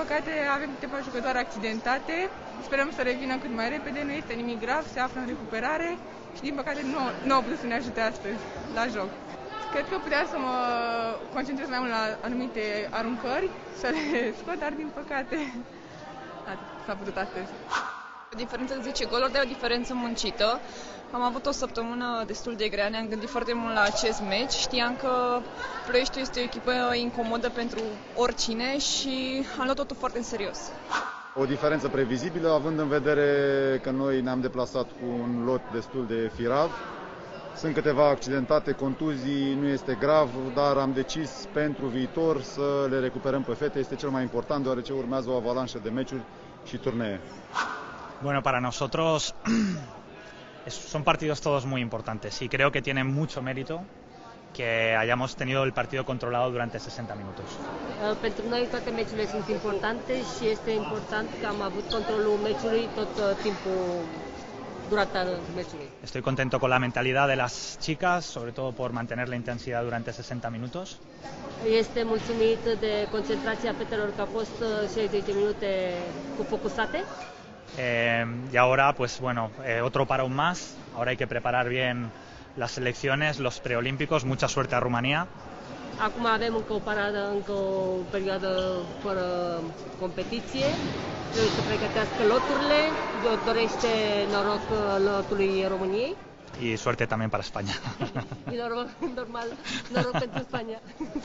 păcate avem câteva jucătoare accidentate, sperăm să revină cât mai repede, nu este nimic grav, se află în recuperare și din păcate nu au putut să ne ajute astăzi la joc. Cred că puteam să mă concentrez mai mult la anumite aruncări, să le scot, dar din păcate s-a putut astăzi. O diferență de 10 goluri, dar o diferență muncită. Am avut o săptămână destul de grea, ne-am gândit foarte mult la acest meci. Știam că Ploieștiul este o echipă incomodă pentru oricine și am luat totul foarte în serios. O diferență previzibilă, având în vedere că noi ne-am deplasat cu un lot destul de firav. Sunt câteva accidentate, contuzii, nu este grav, dar am decis pentru viitor să le recuperăm pe fete. Este cel mai important, deoarece urmează o avalanșă de meciuri și turnee. Bueno, para nosotros son partidos todos muy importantes y creo que tiene mucho mérito que hayamos tenido el partido controlado durante 60 minutos. Pentru noi toate meciurile sunt importante și este important că am avut controlul meciului tot timpul durata meciului. Estoy contento con la mentalidad de las chicas, sobre todo por mantener la intensidad durante 60 minutos. Este mulțumit de concentrația fetelor că a fost 60 de minute cu focusate. Y ahora, pues bueno, otro parón más. Ahora hay que preparar bien las selecciones, los preolímpicos. Mucha suerte a Rumanía. Acum avem încă o parada, încă o perioadă fără competiție. Trebuie să pregătească loturile. Dorește noroc lotului României. Y suerte también para España. Y normal, noroc pentru Spania.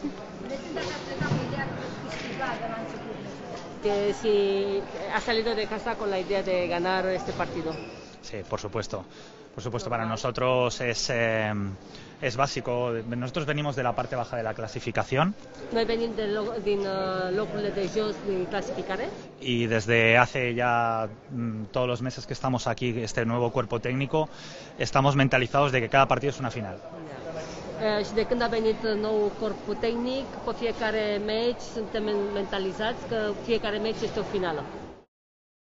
Que si ha salido de casa con la idea de ganar este partido. Sí, por supuesto. Por supuesto, para nosotros es básico. Nosotros venimos de la parte baja de la clasificación. Noi venim din locurile de jos din clasificare. Y desde hace ya todos los meses que estamos aquí, este nuevo cuerpo técnico, estamos mentalizados de que cada partido es una final. Și de când a venit nou corp tehnic, pe fiecare meci suntem mentalizați că fiecare meci este o finală.